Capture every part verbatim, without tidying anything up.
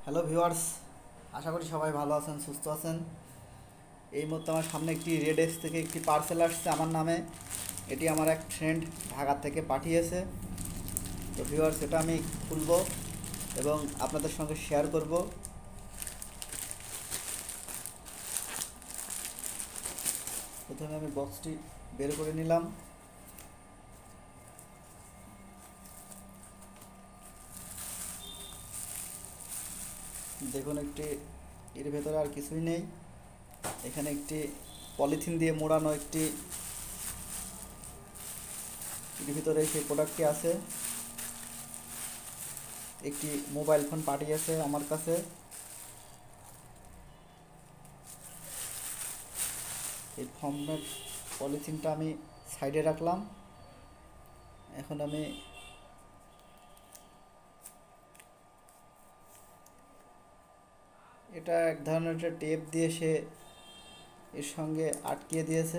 Hello viewers, আশা করি সবাই ভালো আছেন, সুস্থ আছেন। এই মুহূর্তে আমার সামনে একটি রেডেক্স থেকে একটি পার্সেল আসছে আমার নামে। এটি আমার এক ফ্রেন্ড ঢাকা থেকে পাঠিয়েছে। তো ভিউয়ার্স, এটা আমি খুলব এবং আপনাদের সঙ্গে শেয়ার করব। প্রথমে আমি বক্সটি বের করে নিলাম। দেখুন, একটি এর ভেতরে আর কিছুই নেই। এখানে একটি পলিথিন দিয়ে মোড়ানো একটি এর ভিতরে সেই প্রোডাক্টটি আছে। একটি মোবাইল ফোন পাঠিয়েছে আমার কাছে। এই ফর্মের পলিথিনটা আমি সাইডে রাখলাম। এখন আমি এটা এক ধরনের একটা টেপ দিয়ে সে এর সঙ্গে আটকিয়ে দিয়েছে।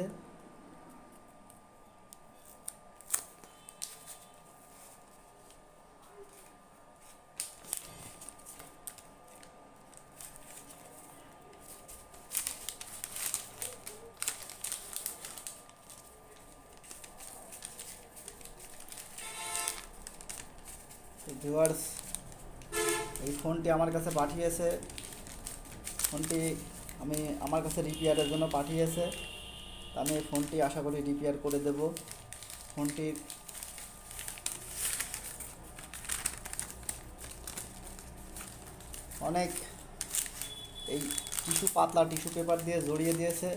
ভিউয়ার্স, এই ফোনটি আমার কাছে পাঠিয়েছে। ফোনটি আমি আমার কাছে রিপেয়ারের জন্য পাঠিয়েছে। আমি এই ফোনটি আশা করি রিপেয়ার করে দেব। ফোনটির অনেক এই টিস্যু পাতলা টিস্যু পেপার দিয়ে জড়িয়ে দিয়েছে।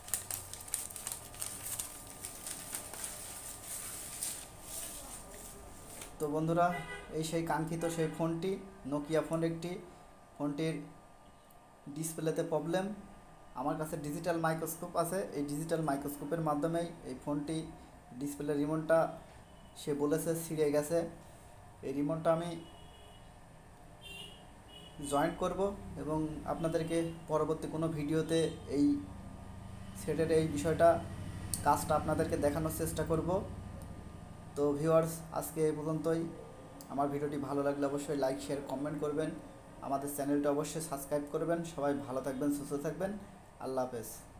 তো বন্ধুরা, এই সেই কাঙ্ক্ষিত সেই ফোনটি, নোকিয়া ফোন একটি। ফোনটির ডিসপ্লেতে প্রবলেম। আমার কাছে ডিজিটাল মাইক্রোস্কোপ আছে। এই ডিজিটাল মাইক্রোস্কোপের মাধ্যমেই এই ফোনটি ডিসপ্লে রিমোটটা সে বলেছে ছিঁড়ে গেছে। এই রিমোটটা আমি জয়েন্ট করব এবং আপনাদেরকে পরবর্তী কোনো ভিডিওতে এই সেটের এই বিষয়টা কাজটা আপনাদেরকে দেখানোর চেষ্টা করব। তো ভিউয়ার্স, আজকে এই পর্যন্তই। আমার ভিডিওটি ভালো লাগলে অবশ্যই লাইক, শেয়ার, কমেন্ট করবেন। আমাদের চ্যানেলটা অবশ্যই সাবস্ক্রাইব করবেন। সবাই ভালো থাকবেন, সুস্থ থাকবেন। আল্লাহ হাফেজ।